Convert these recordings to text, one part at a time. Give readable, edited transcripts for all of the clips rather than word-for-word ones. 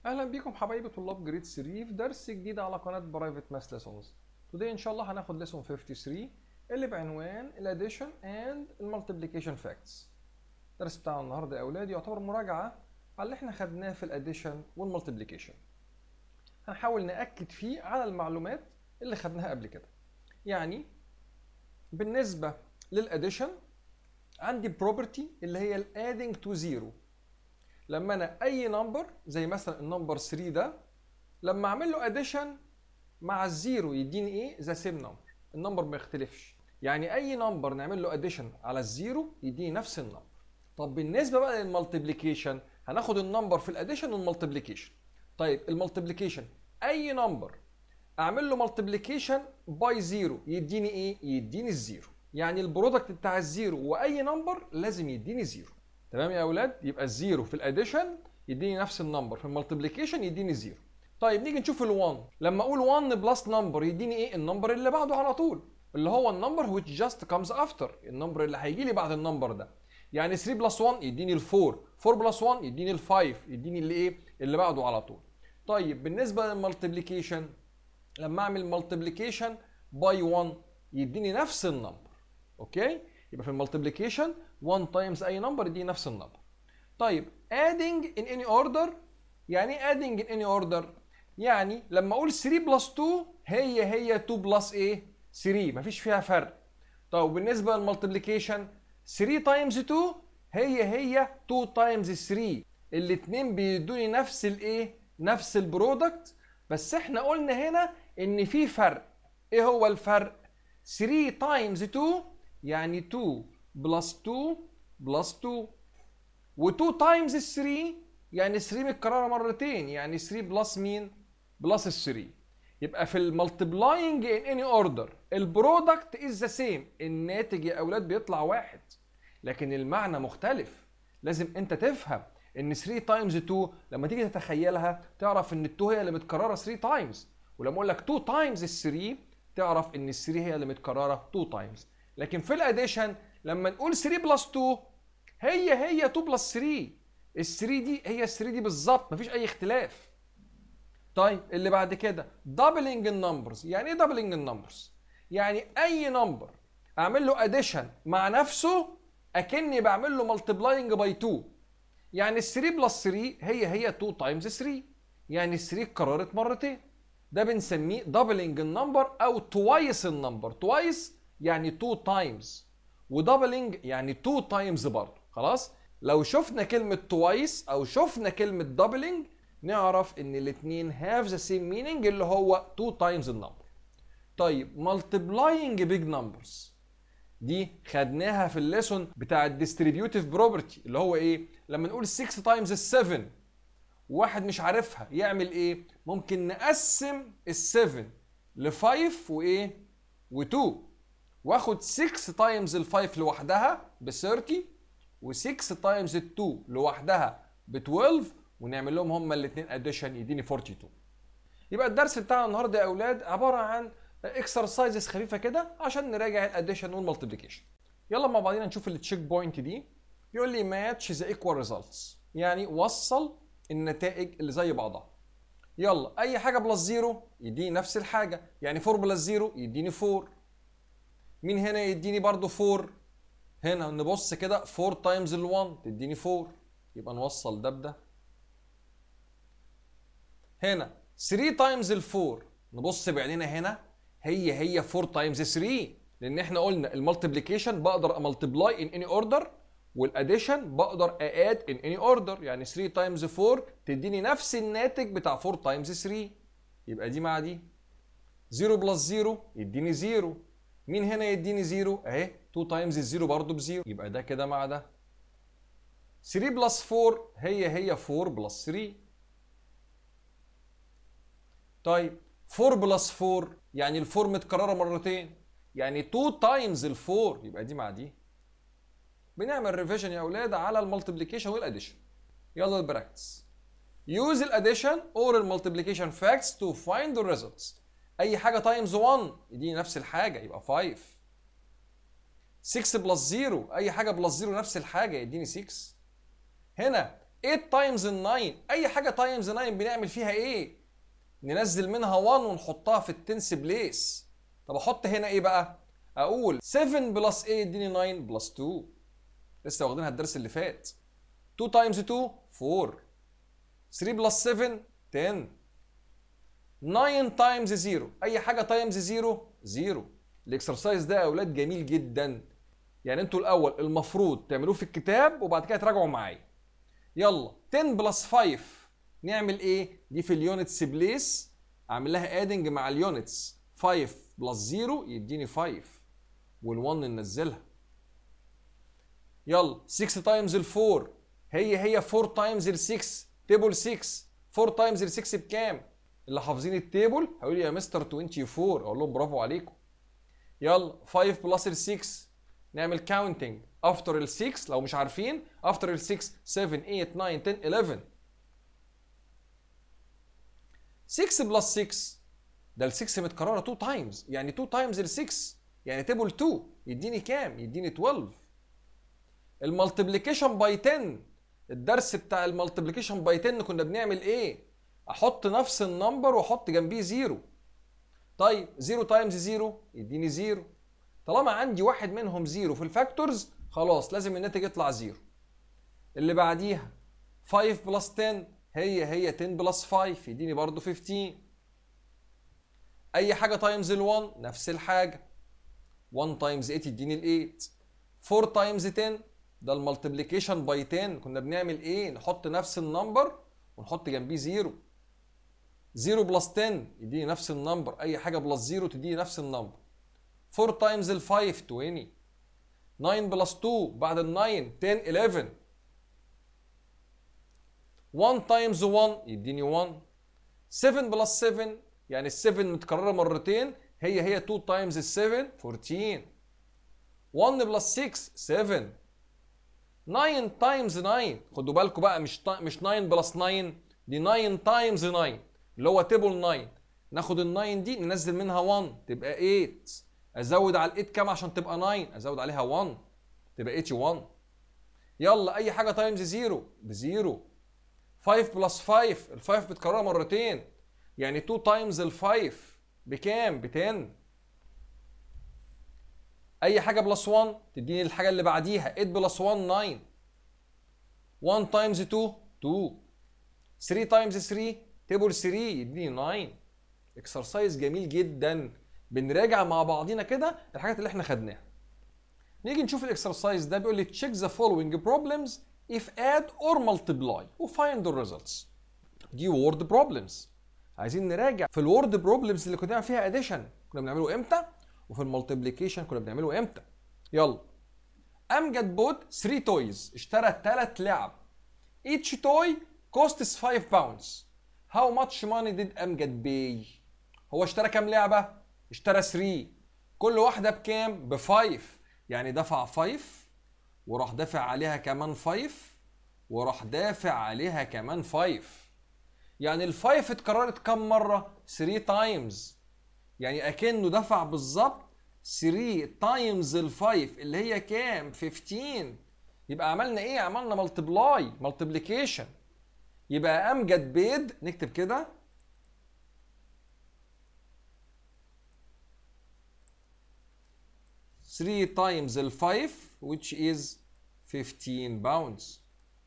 اهلا بيكم حبايبي طلاب جريد 3 في درس جديد على قناه برايفت ماث ليسونز. توداي ان شاء الله هناخد ليسون 53 اللي بعنوان الاديشن اند المالتيبليكيشن فاكتس. الدرس بتاعنا النهارده يا اولاد يعتبر مراجعه على اللي احنا خدناه في الاديشن والمالتيبليكيشن. هنحاول ناكد فيه على المعلومات اللي خدناها قبل كده. يعني بالنسبه للاديشن عندي بروبرتي اللي هي الادينج تو زيرو. لما انا اي نمبر زي مثلا النمبر 3 ده لما اعمل له اديشن مع الزيرو يديني ايه؟ ذا سيم نمبر، النمبر ما يختلفش. يعني اي نمبر نعمل له اديشن على الزيرو يديني نفس النمبر. طب بالنسبه بقى للمالتيبليكيشن هناخد النمبر في الاديشن والمالتيبليكيشن. طيب المالتيبليكيشن اي نمبر اعمل له مالتيبليكيشن باي زيرو يديني ايه؟ يديني الزيرو. يعني البرودكت بتاع الزيرو واي نمبر لازم يديني زيرو. تمام يا اولاد؟ يبقى الزيرو في الاديشن يديني نفس النمبر، في المالتيبليكيشن يديني زيرو. طيب نيجي نشوف ال1. لما اقول 1 بلس نمبر يديني ايه؟ النمبر اللي بعده على طول، اللي هو النمبر which just comes after، النمبر اللي هيجي لي بعد النمبر ده. يعني 3 بلس 1 يديني ال4، 4 بلس 1 يديني ال5، يديني اللي ايه؟ اللي بعده على طول. طيب بالنسبه للمالتيبليكيشن لما اعمل مالتيبليكيشن باي 1 يديني نفس النمبر. اوكي؟ يبقى في المالتيبليكيشن 1 تايمز اي نمبر يديني نفس النمبر. طيب adding in any order، يعني ايه adding in any order؟ يعني لما اقول 3 بلس 2 هي 2 بلس ايه؟ 3، مفيش فيها فرق. طب بالنسبه للمالتيبليكيشن 3 تايمز 2 هي 2 تايمز 3، الاثنين بيدوني نفس الايه؟ نفس البرودكت. بس احنا قلنا هنا ان في فرق. ايه هو الفرق؟ 3 تايمز 2 يعني 2 بلس 2 بلس 2، و2 تايمز 3 يعني 3 متكرره مرتين، يعني 3 بلس مين؟ بلس ال 3. يبقى في المالتيبلاينج ان اني اوردر البرودكت از ذا سيم، الناتج يا اولاد بيطلع واحد، لكن المعنى مختلف. لازم انت تفهم ان 3 تايمز 2 لما تيجي تتخيلها تعرف ان ال 2 هي اللي متكرره 3 تايمز، ولما اقول لك 2 تايمز ال 3 تعرف ان ال 3 هي اللي متكرره 2 تايمز. لكن في الاديشن لما نقول 3 بلس 2 هي 2 بلس 3، ال 3 دي هي ال 3 دي بالظبط، مفيش اي اختلاف. طيب اللي بعد كده دبلنج النمبرز. يعني ايه دبلنج النمبرز؟ يعني اي نمبر اعمل له اديشن مع نفسه اكني بعمل له ملتبلاينج باي 2. يعني ال 3 بلس 3 هي 2 تايمز 3، يعني ال 3 اتكررت مرتين. ده بنسميه دبلنج النمبر او توايس النمبر. توايس يعني 2 تايمز، ودبلنج يعني 2 تايمز برضه. خلاص؟ لو شفنا كلمة توايس او شفنا كلمة دبلنج نعرف ان الاثنين have the same meaning اللي هو 2 تايمز النمبر. طيب multiplying big numbers دي خدناها في الليسون بتاع الديستريبيوتيف بروبرتي، اللي هو ايه؟ لما نقول 6 تايمز ال 7 واحد مش عارفها يعمل ايه؟ ممكن نقسم ال 7 ل 5 وايه؟ و2، واخد 6 تايمز ال 5 لوحدها ب 30، و6 تايمز ال 2 لوحدها ب 12، ونعمل لهم هما الاثنين اديشن يديني 42. يبقى الدرس بتاعنا النهارده يا اولاد عباره عن اكسرسايزز خفيفه كده عشان نراجع الاديشن والمالتيبليكيشن. يلا مع بعضينا نشوف التشيك بوينت دي. بيقول لي ماتش ذا ايكوال ريزلتس، يعني وصل النتائج اللي زي بعضها. يلا اي حاجه بلس زيرو يديني نفس الحاجه، يعني 4 بلس زيرو يديني 4. مين هنا يديني برضو 4؟ هنا نبص كده 4 تايمز ال1 تديني 4، يبقى نوصل ده بده. هنا 3 تايمز ال4 نبص بعينينا هنا هي 4 تايمز 3، لان احنا قلنا المالتيبليكيشن بقدر امالتيبلاي ان اني اوردر، والاديشن بقدر ااد ان اني اوردر. يعني 3 تايمز 4 تديني نفس الناتج بتاع 4 تايمز 3، يبقى دي مع دي. 0 بلس 0 يديني 0. مين هنا يديني 0 اهي؟ 2 تايمز الزيرو برضه بزيرو، يبقى ده كده مع ده. 3 بلس 4 هي 4 بلس 3. طيب 4 بلس 4 يعني ال4 متكرره مرتين، يعني 2 تايمز ال4، يبقى دي مع دي. بنعمل ريفيجن يا اولاد على المالتيبليكيشن والاديشن. يلا البراكتس. يوز الاديشن اور المالتيبليكيشن فاكتس تو فايند ذا ريزلتس. اي حاجه تايمز 1 يديني نفس الحاجه يبقى 5. 6 بلس 0 اي حاجه بلس 0 نفس الحاجه يديني 6. هنا 8 تايمز ال 9، اي حاجه تايمز 9 بنعمل فيها ايه؟ ننزل منها 1 ونحطها في التنس بليس. طب احط هنا ايه بقى؟ اقول 7 بلس 8 يديني 9 بلس 2، لسه واخدينها الدرس اللي فات. 2 تايمز 2 4، 3 بلس 7 10، 9 تايمز 0، اي حاجه تايمز 0 0. الاكسرسايز ده يا اولاد جميل جدا، يعني انتوا الاول المفروض تعملوه في الكتاب وبعد كده تراجعوا معايا. يلا 10 بلس 5 نعمل ايه؟ دي في اليونتس بليس، اعمل لها ادنج مع اليونتس. 5 بلس 0 يديني 5، وال1 ننزلها. يلا 6 تايمز ال 4، هي 4 تايمز ال 6، تيبل 6. 4 تايمز ال 6 بكام؟ اللي حافظين التيبل هيقول لي يا مستر 24، اقول لهم برافو عليكم. يلا 5 بلس ال 6 نعمل كاونتنج افتر ال 6، لو مش عارفين افتر ال 6 7 8 9 10 11. 6 بلس 6 ده ال 6 متكرره 2 تايمز، يعني 2 تايمز ال 6 يعني تيبل 2 يديني كام؟ يديني 12. المالتيبليكيشن باي 10، الدرس بتاع المالتيبليكيشن باي 10 كنا بنعمل ايه؟ احط نفس النمبر واحط جنبيه 0. طيب 0 تايمز 0 يديني 0، طالما عندي واحد منهم 0 في الفاكتورز خلاص لازم الناتج يطلع 0. اللي بعديها 5 بلس 10، هي 10 بلس 5 يديني برضو 15. اي حاجه تايمز ال1 نفس الحاجه، 1 تايمز 8 يديني ال8. 4 تايمز 10 ده المالتيبليكيشن باي 10 كنا بنعمل ايه؟ نحط نفس النمبر ونحط جنبيه 0. 0 بلس 10 يديني نفس النمبر، اي حاجه بلس 0 تديني نفس النمبر. 4 تايمز ال 5 20. 9 بلس 2 بعد ال 9 10 11. 1 تايمز 1 يديني 1. 7 بلس 7 يعني ال 7 متكرره مرتين، هي 2 تايمز ال 7 14. 1 بلس 6 7. 9 تايمز 9، خدوا بالكم بقى مش 9 بلس 9، دي 9 تايمز 9 اللي هو تيبل 9. ناخد ال 9 دي ننزل منها 1 تبقى 8، ازود على ال 8 كام عشان تبقى 9؟ ازود عليها 1 تبقى 81. يلا اي حاجه تايمز 0 بزيرو. 5 بلس 5، ال 5 بتكررها مرتين، يعني 2 تايمز ال 5 بكام؟ ب 10. اي حاجه بلس 1 تديني الحاجه اللي بعديها. 8 بلس 1 9. 1 تايمز 2 2. 3 تايمز 3 تيبل 3 يديني 9. اكسرسايز جميل جدا، بنراجع مع بعضينا كده الحاجات اللي احنا خدناها. نيجي نشوف الاكسرسايز ده، بيقول لي check the following problems if add or multiply وfind the results. دي word problems، عايزين نراجع في الورد بروبلمز اللي كنا بنعمل فيها addition كنا بنعمله امتى، وفي المالتيبليكيشن كنا بنعمله امتى. يلا. امجد بوت 3 تويز، اشترى 3 لعب. each toy costs 5 pounds. how much money did امجد pay؟ هو اشترى كام لعبة؟ اشترى 3، كل واحدة بكام؟ ب5، يعني دفع 5 وراح دافع عليها كمان 5 وراح دافع عليها كمان 5، يعني ال5 اتكررت كام مرة؟ 3 تايمز، يعني اكنه دفع بالظبط 3 تايمز ال5 اللي هي كام؟ 15. يبقى عملنا ايه؟ عملنا مالتيبليكيشن. يبقى امجد بيد، نكتب كده 3 تايمز ال 5 which is 15 pounds.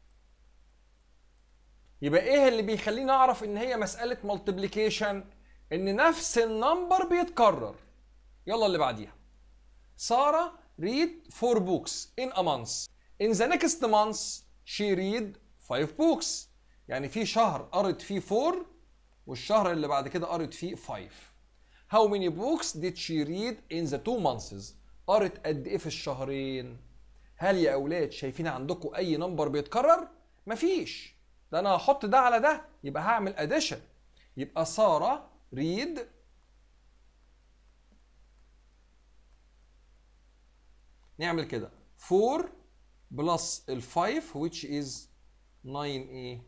يبقى ايه اللي بيخليني اعرف ان هي مسألة مالتيبليكيشن؟ ان نفس النمبر بيتكرر. يلا اللي بعديها. سارة read 4 books in a month. In the next month she read 5 books. يعني في شهر قرت فيه 4 والشهر اللي بعد كده قرت فيه 5. How many books did she read in the 2 months؟ قرت قد ايه في الشهرين؟ هل يا اولاد شايفين عندكم اي نمبر بيتكرر؟ مفيش، ده انا هحط ده على ده يبقى هعمل addition. يبقى سارة read نعمل كده 4 بلس ال 5 which is 9 ايه؟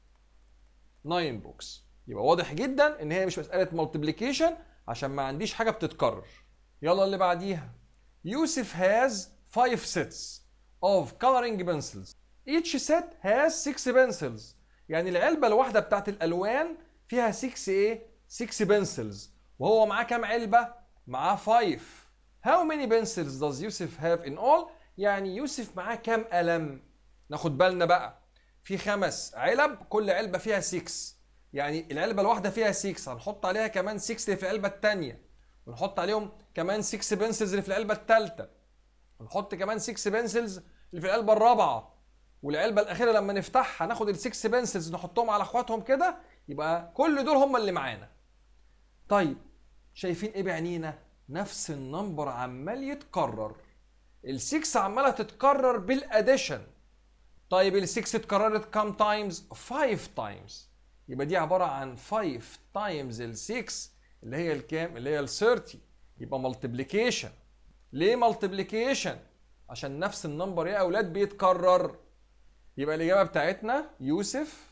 9 books. يبقى واضح جدا ان هي مش مسألة مالتيبليكيشن عشان ما عنديش حاجة بتتكرر. يلا اللي بعديها. يوسف has 5 sets of coloring pencils. each set has 6 pencils. يعني العلبة الواحدة بتاعت الألوان فيها 6 ايه؟ 6 pencils. وهو معاه كام علبة؟ معاه 5. How many pencils does يوسف have in all؟ يعني يوسف معاه كام قلم؟ ناخد بالنا بقى. في 5 علب، كل علبة فيها 6. يعني العلبة الواحدة فيها 6، هنحط عليها كمان 6 اللي في العلبة التانية. ونحط عليهم كمان 6 بنسلز اللي في العلبة التالتة. ونحط كمان 6 بنسلز اللي في العلبة الرابعة. والعلبة الأخيرة لما نفتحها ناخد ال 6 بنسلز نحطهم على اخواتهم كده، يبقى كل دول هم اللي معانا. طيب شايفين ايه بعينينا؟ نفس النمبر عمال يتكرر. ال 6 عمالة تتكرر بالاديشن. طيب ال 6 اتكررت كام تايمز؟ 5 تايمز. يبقى دي عبارة عن 5 تايمز ال 6 اللي هي الكام؟ اللي هي ال 30. يبقى مالتيبليكيشن. ليه مالتيبليكيشن؟ عشان نفس النمبر يا اولاد بيتكرر. يبقى الاجابه بتاعتنا يوسف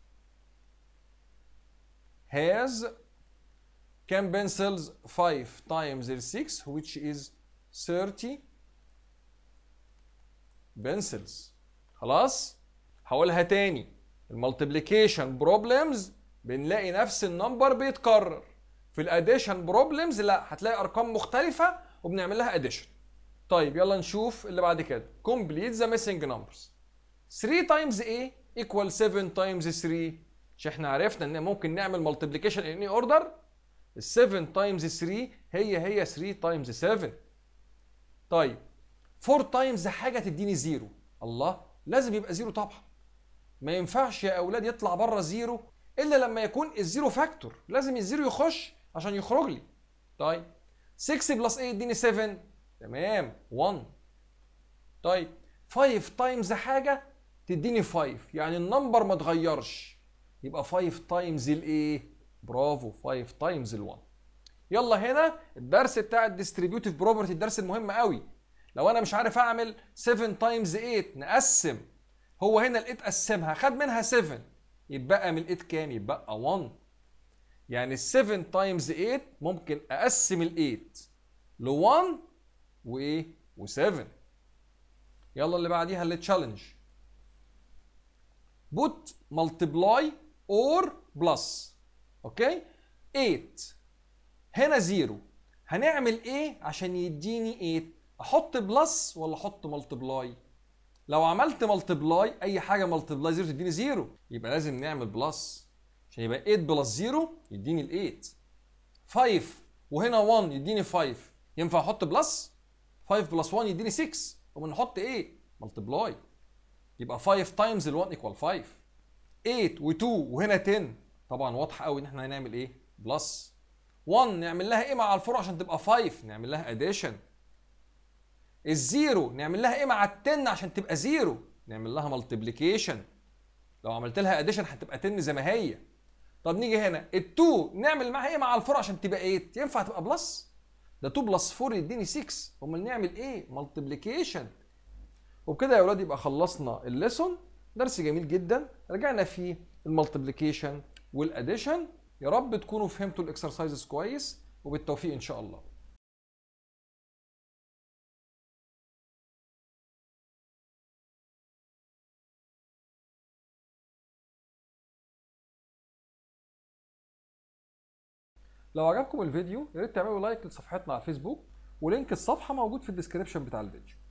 has كام pencils؟ 5 times ال 6 which is 30 pencils. خلاص؟ هقولها تاني. المالتيبليكيشن بروبلمز بنلاقي نفس النمبر بيتكرر. في الاديشن بروبلمز لا، هتلاقي ارقام مختلفه وبنعمل لها اديشن. طيب يلا نشوف اللي بعد كده. complete the missing numbers. 3 times A equal 7 times 3. مش احنا عرفنا ان ممكن نعمل multiplication in any order؟ ال 7 times 3 هي 3 times 7. طيب 4 times حاجه تديني 0. الله، لازم يبقى 0 طبعا. ما ينفعش يا اولاد يطلع بره 0 الا لما يكون الزيرو فاكتور. لازم الزيرو يخش عشان يخرج لي. طيب 6 بلس 8 يديني 7. تمام 1. طيب 5 تايمز حاجه تديني 5، يعني النمبر ما اتغيرش. يبقى 5 تايمز الايه؟ برافو، 5 تايمز ال1. يلا هنا الدرس بتاع الديستريبيوتيف بروبرتي، الدرس المهم قوي. لو انا مش عارف اعمل 7 تايمز 8 نقسم. هو هنا ال8 قسمها خد منها 7، يبقى من ال8 كام؟ يبقى 1. يعني ال 7 تايمز 8 ممكن اقسم ال8 ل1 وايه؟ و7. يلا اللي بعديها اللي تشالنج. put multiply or plus. اوكي 8 هنا 0. هنعمل ايه عشان يديني 8؟ احط بلس ولا احط ملتبلاي؟ لو عملت ملتبلاي اي حاجه ملتبلاي 0 تديني 0، يبقى لازم نعمل بلس عشان يبقى 8 بلس 0 يديني ال 8. 5 وهنا 1 يديني 5، ينفع احط بلس؟ 5 بلس 1 يديني 6، وبنحط ايه؟ ملتبلاي. يبقى 5 تايمز ال1 ايكوال 5. 8 و2 وهنا 10، طبعا واضحه قوي ان احنا هنعمل ايه؟ بلس. 1 نعمل لها ايه مع الفور عشان تبقى 5؟ نعمل لها اديشن. الزيرو نعمل لها ايه مع ال10 عشان تبقى 0؟ نعمل لها ملتبليكيشن. لو عملت لها اديشن هتبقى 10 زي ما هي. طب نيجي هنا ال2 نعمل معاها ايه مع الفور عشان تبقى 8؟ ينفع تبقى بلس؟ ده 2 بلس 4 يديني 6، امال نعمل ايه؟ ملتبليكيشن. وبكده يا اولاد يبقى خلصنا الليسون. درس جميل جدا، رجعنا فيه الملتبليكيشن والاديشن. يا رب تكونوا فهمتوا الاكسرسايزز كويس، وبالتوفيق ان شاء الله. لو عجبكم الفيديو يا ريت تعملوا لايك لصفحتنا على الفيسبوك، ولينك الصفحه موجود في الديسكريبشن بتاع الفيديو.